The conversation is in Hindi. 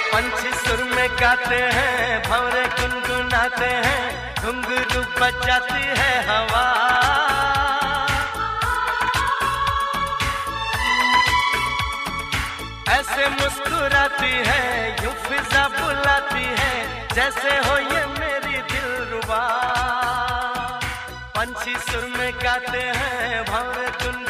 पंछी सुर में गाते हैं, भंवरे गुनगुनाते हैं, घुंघरू बजाती है हवा। ऐसे मुस्कुराती है, यूं फिजा बुलाती है, जैसे हो ये मेरी दिलरुबा। पंछी सुर में गाते हैं, भंवरे गुनगुनाते